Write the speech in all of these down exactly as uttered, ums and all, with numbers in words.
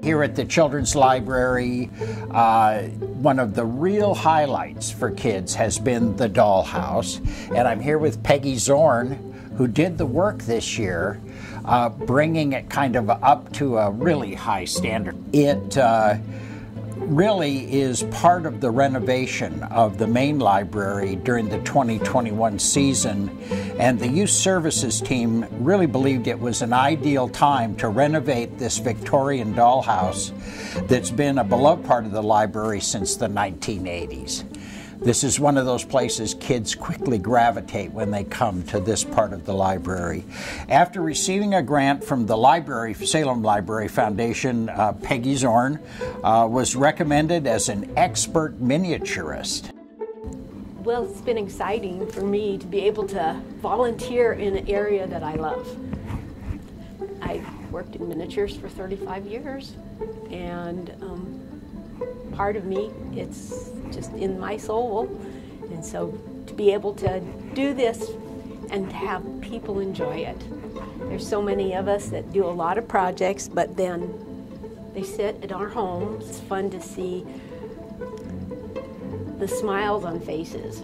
here at the Children's Library, uh, one of the real highlights for kids has been the Dollhouse. And I'm here with Peggy Zorn, who did the work this year, uh, bringing it kind of up to a really high standard. It uh, really is part of the renovation of the main library during the twenty twenty-one season, and the youth services team really believed it was an ideal time to renovate this Victorian dollhouse that's been a beloved part of the library since the nineteen eighties. This is one of those places kids quickly gravitate when they come to this part of the library. After receiving a grant from the library, Salem Library Foundation, uh, Peggy Zorn uh, was recommended as an expert miniaturist. Well, it's been exciting for me to be able to volunteer in an area that I love. I worked in miniatures for thirty-five years, and um, part of me, it's just in my soul, and so to be able to do this and to have people enjoy it. There's so many of us that do a lot of projects, but then they sit at our homes. It's fun to see the smiles on faces.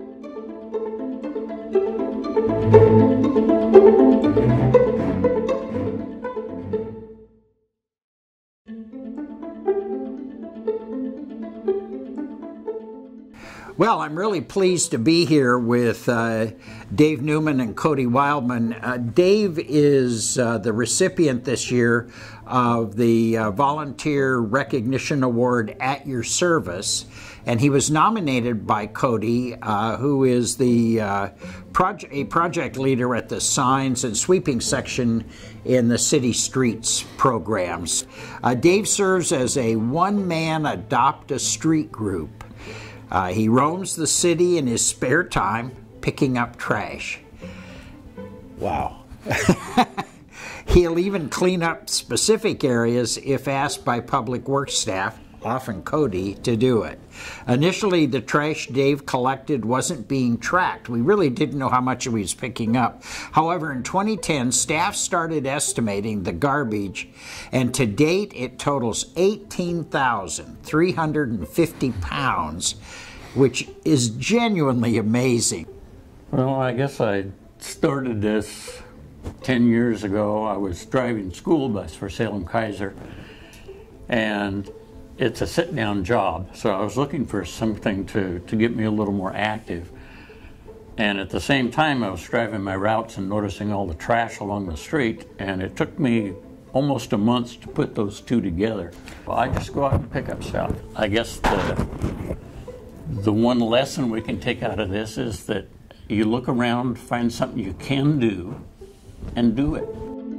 Well, I'm really pleased to be here with uh, Dave Newman and Cody Wildman. Uh, Dave is uh, the recipient this year of the uh, Volunteer Recognition Award at Your Service, and he was nominated by Cody, uh, who is the uh, proje a project leader at the Signs and Sweeping section in the City Streets programs. Uh, Dave serves as a one-man Adopt a Street group. Uh, he roams the city in his spare time, picking up trash. Wow. He'll even clean up specific areas if asked by public works staff, often Cody, to do it. Initially, the trash Dave collected wasn't being tracked. We really didn't know how much he was picking up. However, in twenty ten, staff started estimating the garbage, and to date, it totals eighteen thousand three hundred fifty pounds, which is genuinely amazing. Well, I guess I started this ten years ago. I was driving school bus for Salem Kaiser, and it's a sit-down job, so I was looking for something to, to get me a little more active. And at the same time, I was driving my routes and noticing all the trash along the street, and it took me almost a month to put those two together. Well, I just go out and pick up stuff. I guess the, the one lesson we can take out of this is that you look around, find something you can do, and do it.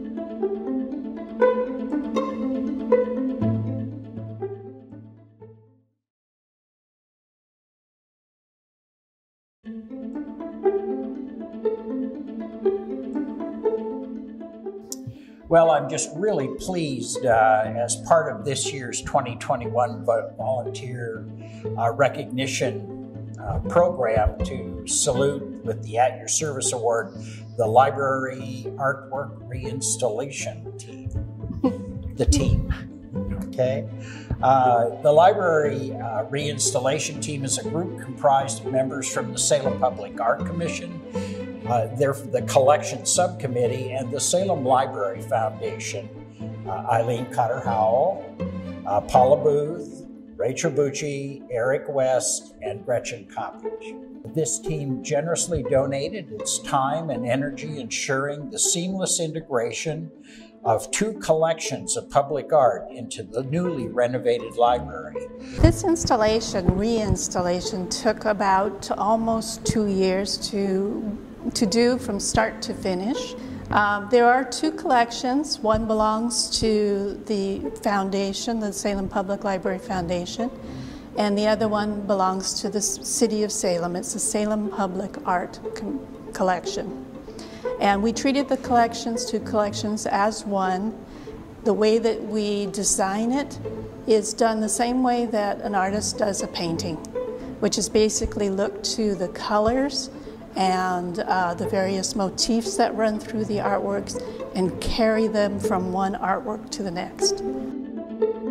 Well, I'm just really pleased uh, as part of this year's twenty twenty-one Volunteer uh, Recognition uh, Program to salute with the At Your Service Award the Library Artwork Reinstallation team. The team, okay? Uh, the Library uh, Reinstallation team is a group comprised of members from the Salem Public Art Commission, Uh, they're the Collection Subcommittee, and the Salem Library Foundation. Uh, Eileen Cotter-Howell, uh, Paula Booth, Rachel Bucci, Eric West, and Gretchen Coppage. This team generously donated its time and energy ensuring the seamless integration of two collections of public art into the newly renovated library. This installation, reinstallation, took about almost two years to to do from start to finish. Um, there are two collections. One belongs to the foundation, the Salem Public Library Foundation, and the other one belongs to the City of Salem. It's the Salem Public Art Collection. And we treated the collections, two collections, as one. The way that we design it is done the same way that an artist does a painting, which is basically look to the colors and uh, the various motifs that run through the artworks and carry them from one artwork to the next.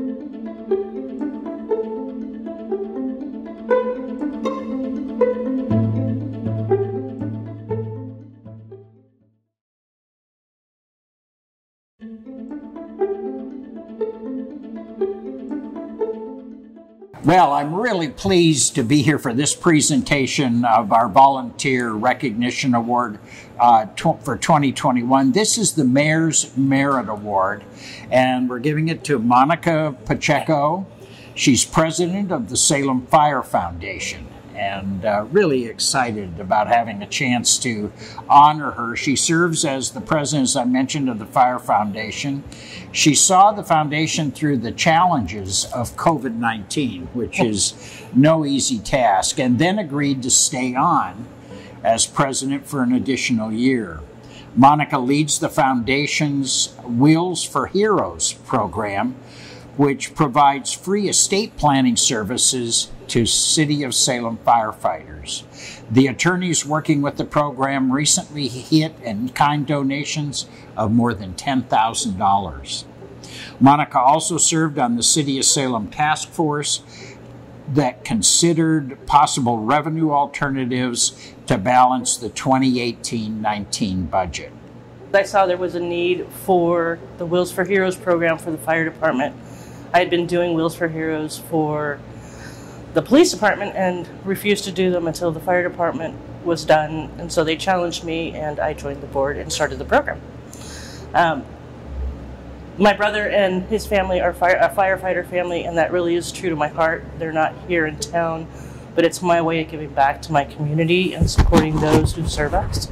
Well, I'm really pleased to be here for this presentation of our Volunteer Recognition Award uh, for twenty twenty-one. This is the Mayor's Merit Award, and we're giving it to Monica Pacheco. She's president of the Salem Fire Foundation, and uh, really excited about having a chance to honor her. She serves as the president, as I mentioned, of the Fire Foundation. She saw the foundation through the challenges of COVID nineteen, which is no easy task, and then agreed to stay on as president for an additional year. Monica leads the foundation's Wheels for Heroes program, which provides free estate planning services to City of Salem firefighters. The attorneys working with the program recently hit in-kind donations of more than ten thousand dollars. Monica also served on the City of Salem task force that considered possible revenue alternatives to balance the twenty eighteen nineteen budget. I saw there was a need for the Wheels for Heroes program for the fire department. I had been doing Wheels for Heroes for the police department and refused to do them until the fire department was done, and so they challenged me and I joined the board and started the program. Um, my brother and his family are fire, a firefighter family, and that really is true to my heart. They're not here in town, but it's my way of giving back to my community and supporting those who serve us.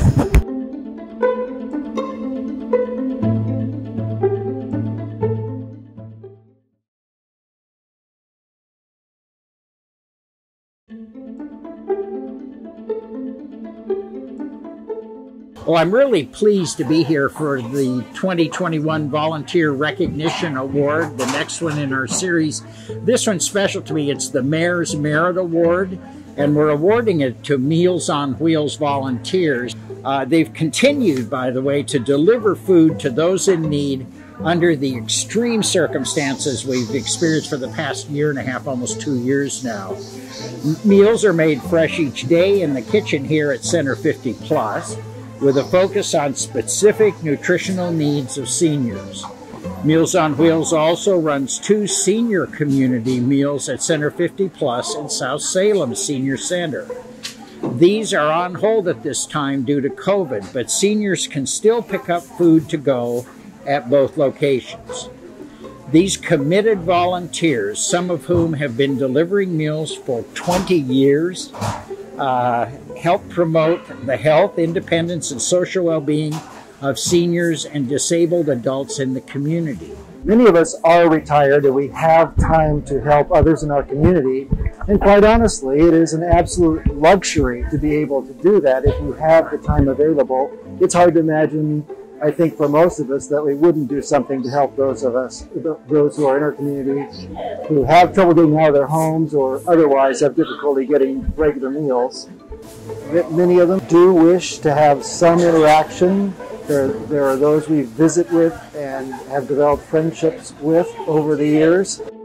Well, I'm really pleased to be here for the twenty twenty-one Volunteer Recognition Award, the next one in our series. This one's special to me. It's the Mayor's Merit Award, and we're awarding it to Meals on Wheels volunteers. Uh, they've continued, by the way, to deliver food to those in need under the extreme circumstances we've experienced for the past year and a half, almost two years now. Meals are made fresh each day in the kitchen here at Center fifty plus, with a focus on specific nutritional needs of seniors. Meals on Wheels also runs two senior community meals at Center fifty plus and South Salem Senior Center. These are on hold at this time due to COVID, but seniors can still pick up food to go at both locations. These committed volunteers, some of whom have been delivering meals for twenty years, uh, help promote the health, independence, and social well-being of seniors and disabled adults in the community. Many of us are retired and we have time to help others in our community, and quite honestly, it is an absolute luxury to be able to do that if you have the time available. It's hard to imagine, I think, for most of us, that we wouldn't do something to help those of us, those who are in our community, who have trouble getting out of their homes or otherwise have difficulty getting regular meals. Many of them do wish to have some interaction. There, there are those we visit with and have developed friendships with over the years.